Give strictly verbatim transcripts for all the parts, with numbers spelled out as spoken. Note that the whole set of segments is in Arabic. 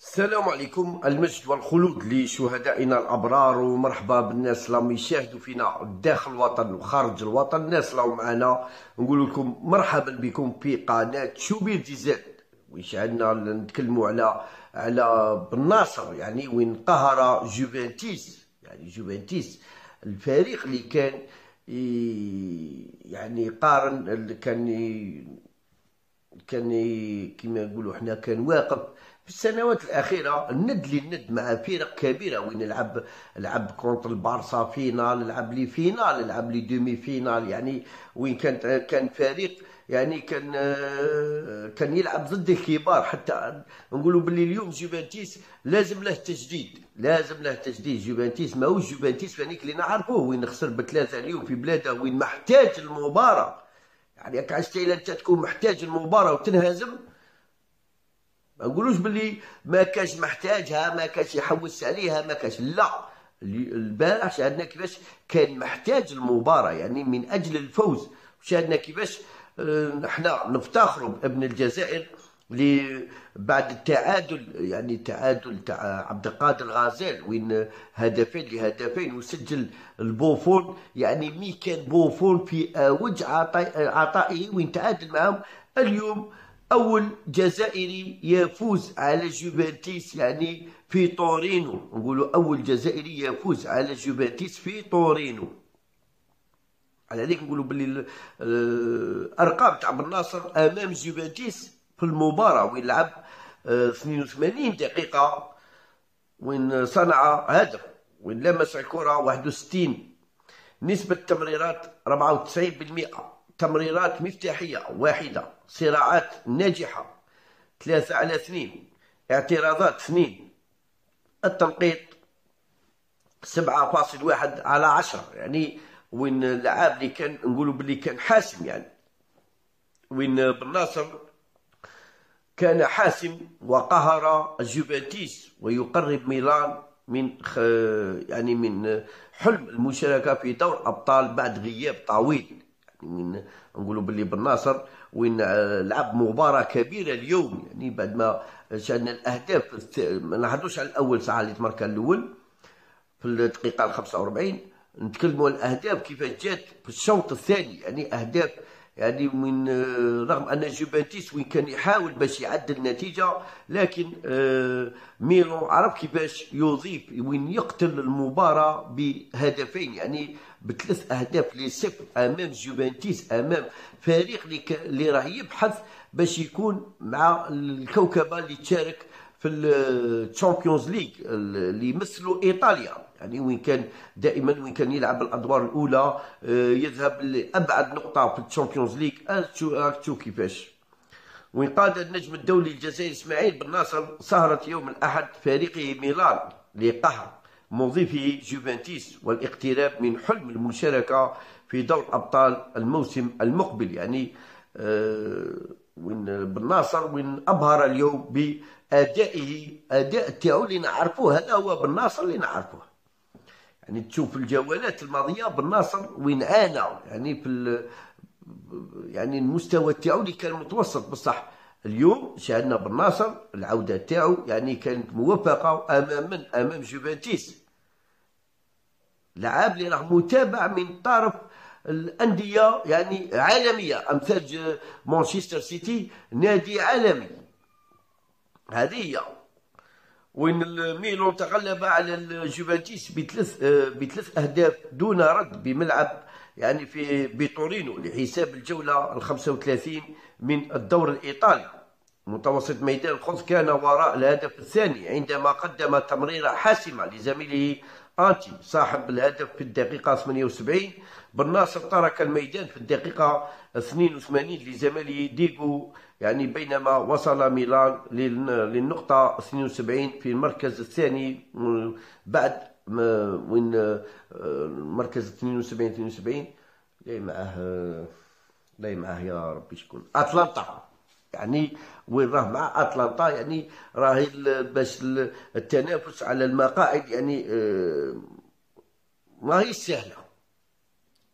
السلام عليكم، المجد والخلود لشهدائنا الأبرار، ومرحبا بالناس اللي يشاهدوا فينا داخل الوطن وخارج الوطن. الناس اللي معنا نقول لكم مرحبا بكم في قناة شوبير دي زاد. ويشعلنا نتكلموا على على بالناصر، يعني وين قهر جوفنتيس، يعني جوفنتيس الفريق اللي كان يعني قارن، كان كان كما نقولوا حنا كان واقف في السنوات الاخيره الند للند مع فرق كبيره، وين لعب لعب كونتر البارسا فينال، لعب لي فينال، لعب لي دومي فينال، يعني وين كان كان فريق، يعني كان كان يلعب ضد الكبار. حتى نقولوا باللي اليوم جوفنتيس لازم له تجديد، لازم له تجديد. جوفنتيس ماهوش جوفنتيس فانيك اللي نعرفوه، وين خسر بثلاثه اليوم في بلاده، وين محتاج المباراه. يعني راك عشت الا انت تكون محتاج المباراه وتنهزم، ما نقولوش باللي ما كاش محتاجها، ما كاش يحوس عليها، ما كاش، لا. البارح شاهدنا كيفاش كان محتاج المباراه، يعني من اجل الفوز. وشاهدنا كيفاش احنا نفتخروا بابن الجزائر اللي بعد التعادل، يعني التعادل تاع عبد القادر غازال، وين هدفين لهدفين، وسجل البوفون. يعني مي كان بوفون في اوج عطائه وين تعادل معهم. اليوم اول جزائري يفوز على جوفنتيس، يعني في طورينو، نقولوا اول جزائري يفوز على جوفنتيس في طورينو. على هذيك نقولوا باللي الارقام تاع بن ناصر امام جوفنتيس في المباراه وين لعب اثنين وثمانين دقيقه، وين صنع هدف، وين لمس الكره واحد وستين، نسبه التمريرات أربعة وتسعين بالمئة، تمريرات مفتاحيه واحده، صراعات ناجحه ثلاثة على اثنين، اعتراضات اثنين، التنقيط سبعة فاصل واحد على عشرة. يعني وين اللعاب اللي كان نقولوا باللي كان حاسم، يعني وين بن ناصر كان حاسم وقهر الجوفنتيس ويقرب ميلان من خ... يعني من حلم المشاركة في دور أبطال بعد غياب طويل. يعني من نقولوا باللي بن ناصر وين لعب مباراة كبيرة اليوم، يعني بعد ما شاهدنا الأهداف. ما نهضروش على الأول ساعة اللي تماركا الأول في الدقيقة الخمسة وأربعين، نتكلموا على الأهداف كيفاش جات في الشوط الثاني. يعني أهداف، يعني من رغم أن جوفنتيس وين كان يحاول باش يعدل النتيجة، لكن ميلو عرف كيفاش يضيف وين يقتل المباراة بهدفين، يعني بثلاث أهداف لصفر أمام جوفنتيس، أمام فريق اللي راه يبحث باش يكون مع الكوكبة اللي تشارك في الشامبيونز ليغ اللي يمثلوا ايطاليا. يعني وين كان دائما وين كان يلعب الادوار الاولى يذهب لابعد نقطه في الشامبيونز ليغ. راك تشوف كيفاش. وين قاد النجم الدولي الجزائري اسماعيل بن ناصر سهرة يوم الاحد فريقه ميلان لقهر موظفي جوفنتيس والاقتراب من حلم المشاركه في دور ابطال الموسم المقبل. يعني آه وين بن ناصر وين ابهر اليوم بادائه، اداء تاعو اللي نعرفوه، هذا هو بن ناصر اللي نعرفوه. يعني تشوف الجولات الماضيه بن ناصر وين عانى، يعني في يعني المستوى تاعو اللي كان متوسط، بصح اليوم شاهدنا بن ناصر العوده تاعو يعني كانت موفقه امام من امام جوفنتيس، لاعب اللي راه متابع من طرف الانديه يعني عالميه، امثال مانشستر سيتي نادي عالمي. هذه هي وين الميلون تغلب على الجوفنتيس بثلاث بثلاث اهداف دون رد بملعب، يعني في بتورينو، لحساب الجوله ال خمسة وثلاثين من الدور الايطالي. متوسط ميدان الخوف كان وراء الهدف الثاني عندما قدم تمريره حاسمه لزميله انتي صاحب الهدف في الدقيقه ثمانية وسبعين. بن ناصر ترك الميدان في الدقيقه اثنين وثمانين لزميله ديغو، يعني بينما وصل ميلان للنقطه اثنين وسبعين في المركز الثاني بعد وين المركز اثنين وسبعين اثنين وسبعين لاي معاه لاي معاه يا ربي شكون اتلانتا. يعني وين راه مع اتلانتا، يعني راهي باش التنافس على المقاعد يعني ما هي سهله،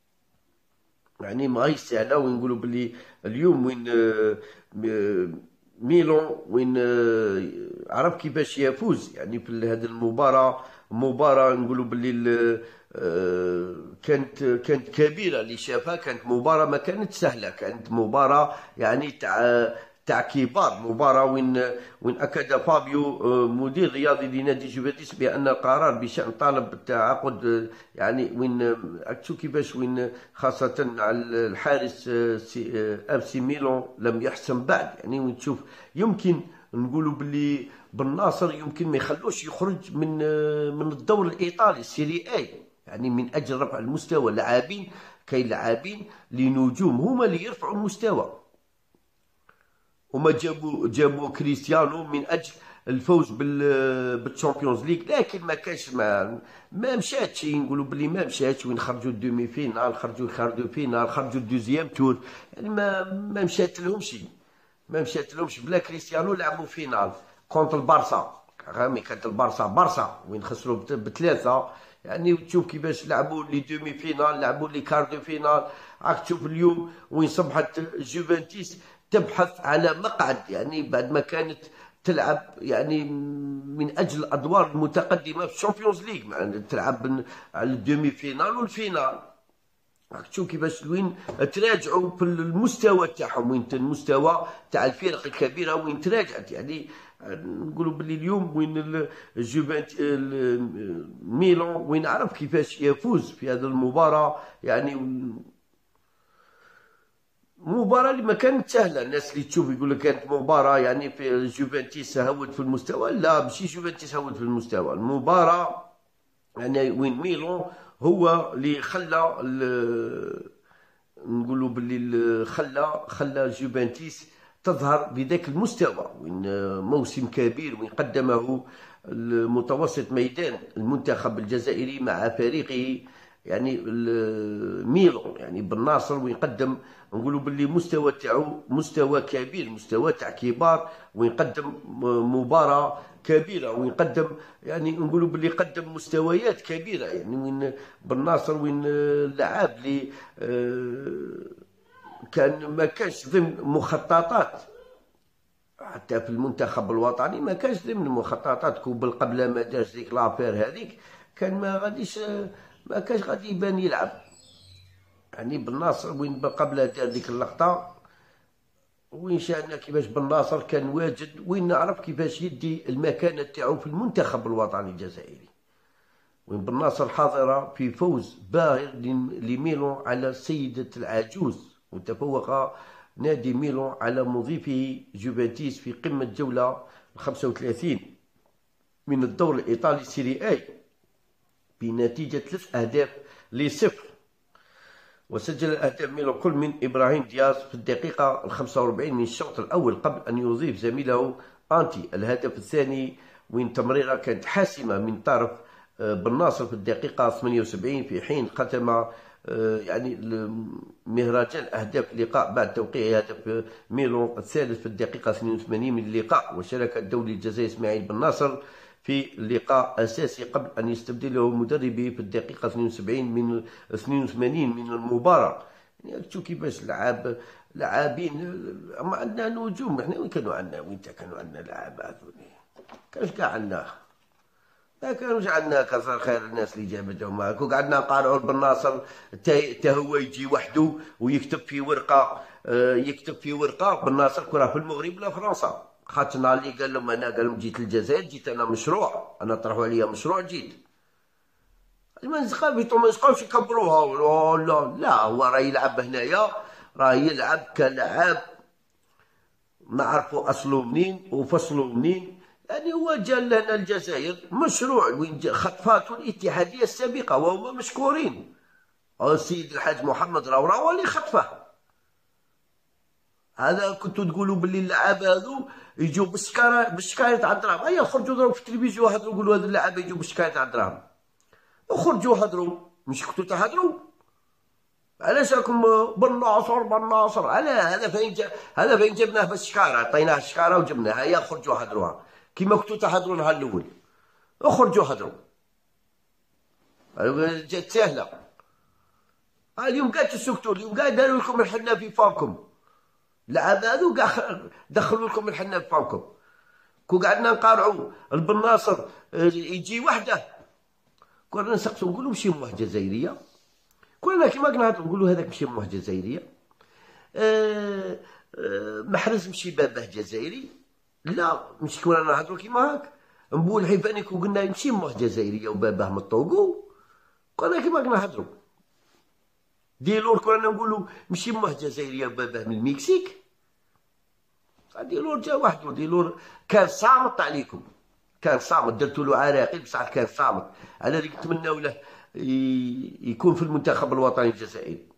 يعني ما هي سهله. ونقولوا باللي اليوم وين ميلون وين آه، عرف كيفاش يفوز يعني في هذه المباراة. مباراة نقولوا باللي ال- آه، كانت كانت كبيرة اللي شافها. كانت مباراة ما كانت سهلة، كانت مباراة يعني تاع تاع كبار. مباراة وين وين أكد فابيو آه، مدير رياضي لنادي جوفنتوس بأن القرار بشأن طالب بالتعاقد آه، يعني وين آه، تشوف كيفاش وين خاصة على الحارس آه، سي- آه، اف سي ميلون لم يحسم بعد. يعني وين تشوف يمكن نقولوا باللي بالناصر يمكن ما يخلوش يخرج من آه، من الدور الإيطالي السيري اي، يعني من أجل رفع المستوى. اللاعبين كاين لاعبين لنجوم هما اللي يرفعوا المستوى. هما جابوا جابوا كريستيانو من اجل الفوز بال بالتشامبيونز ليغ، لكن ما كانش ما ما مشاتش. نقولوا بلي ما مشاتش. وين خرجوا الدومي فينال، خرجوا خرجوا فينال، خرجوا الدوزيام تور. يعني ما ما مشات لهمش ما مشات لهمش بلا كريستيانو. لعبوا فينال كونتر البارسا، غامي كانت البارسا بارسا وين خسروا بت- بثلاثه. يعني تشوف كيفاش لعبوا لي دومي فينال، لعبوا لي كاردو فينال. راك تشوف اليوم وين صبحت جوفنتيس تبحث على مقعد، يعني بعد ما كانت تلعب يعني من اجل الادوار المتقدمه في الشامبيونز ليغ، يعني تلعب على الدومي فينال والفينال. راك تشوف كيفاش وين تراجعوا في المستوى تاعهم، وين المستوى تاع الفرق الكبيره وين تراجعت. يعني نقولوا باللي اليوم وين الجوفنت ميلان وين عرف كيفاش يفوز في هذه المباراه. يعني مباراة اللي ما كانت سهلة. الناس اللي تشوف يقول لك كانت مباراة يعني في جوفنتيس هوت في المستوى. لا، ماشي جوفنتيس هوت في المستوى. المباراة يعني وين ميلان هو اللي خلى نقولوا باللي ال- خلى خلى جوفنتيس تظهر بذاك المستوى. وين موسم كبير وين قدمه المتوسط ميدان المنتخب الجزائري مع فريقه يعني ال- ميلان يعني بالناصر. ويقدم نقولوا باللي مستوى تاعو مستوى كبير، مستوى تاع كبار. ويقدم مباراة كبيرة ويقدم يعني نقولوا باللي قدم مستويات كبيرة. يعني وين بالناصر وين اللعاب اللي آه، كان ما كانش ضمن مخططات حتى في المنتخب الوطني. ما كانش ضمن مخططات كوبل قبل ما دارش ديك لافير هذيك. كان ما غاديش ما كانش غادي يبان يلعب. يعني بالناصر وين قبل دار ديك اللقطة وين شاهدنا كيفاش بالناصر كان واجد. وين نعرف كيفاش يدي المكانة تاعو في المنتخب الوطني الجزائري. وين بالناصر حاضرة في فوز باهر لميلون على سيدة العجوز. وتفوق نادي ميلون على مضيفه جوفنتيس في قمة جولة خمسة وثلاثين من الدور الإيطالي سيري اي بنتيجة ثلاث أهداف لصفر. وسجل الأهداف ميلون كل من إبراهيم دياز في الدقيقة الخمسة وأربعين من الشوط الأول قبل أن يضيف زميله أنتي الهدف الثاني. وين تمريرة كانت حاسمة من طرف آه، بالناصر في الدقيقة ثمانية وسبعين، في حين ختم آه، يعني مهرجان أهداف اللقاء بعد توقيع هدف ميلون الثالث في الدقيقة اثنين وثمانين من اللقاء. وشارك الدولي الجزائري إسماعيل بالناصر في اللقاء أساسي قبل أن يستبدله مدربه في الدقيقة اثنين وسبعين من اثنين وثمانين من المباراة. يعني تشوف كيفاش لعاب لاعبين. اما عندنا نجوم احنا. وين كانوا عندنا وين كانوا عندنا لعاب هذولي؟ كانش كاع عندنا. ما كانوش عندنا كثر خير الناس اللي جابتهم معك. وقعدنا نقارعوا بالناصر تا هو يجي وحده ويكتب في ورقه آه، يكتب في ورقه بالناصر كره في المغرب ولا فرنسا. خاطرنا اللي قال لهم انا قال لهم جيت للجزائر، جيت انا مشروع، انا طرحوا عليا مشروع جيت. ما نسقاش ما نسقاوش يكبروها. لا لا، هو راه يلعب هنايا، راه يلعب كلاعب نعرفوا اصله منين وفصله منين. يعني هو جا لنا الجزائر مشروع وين خطفاته الاتحاديه السابقه وهما مشكورين. السيد الحاج محمد راورا هو اللي خطفه. هذا كنتوا تقولوا باللي اللعابه هذو يجوا بالشكاره بالشكايه تاع الدراهم. هيا خرجوا ضربوا في التلفزيون هضروا قولوا هذو اللعابه يجوا بالشكايه تاع الدراهم. وخرجوا هضروا، مش كنتوا تهضروا؟ علاش راكم بالناصر بالناصر؟ على هذا فين جا هذا فين جبناه بالشكاره، عطيناه الشكاره وجبناه. هيا خرجوا هضروها كيما كنتوا تهضروا نهار الاول. اخرجوا هضروا. جات سهله. اليوم قاعد تسكتوا، اليوم قاعد داروا لكم الحنه في فمكم. اللعابه هذو كاع دخلوا لكم الحنه فوقكم. كون قعدنا نقارعوا البناصر يجي وحده، كنا نسقسوا نقولوا ماشي امه جزائريه، كنا كيما كنهضروا نقولوا هذاك ماشي امه جزائريه، أه أه محرز ماشي باباه جزائري، لا مش كنا نهضروا كيما هاك. نبول الحيفاني كون قلنا ماشي امه جزائريه وباباه من الطوغو، كنا كيما كنهضروا. ديلور كنا نقولوا ماشي امه جزائريه وباباه من المكسيك. ديلور جا وحده، ديلور كان صامت عليكم، كان صامت، درتو له عراقيل بصح كان صامت. على ذيك نتمناو له يكون في المنتخب الوطني الجزائري.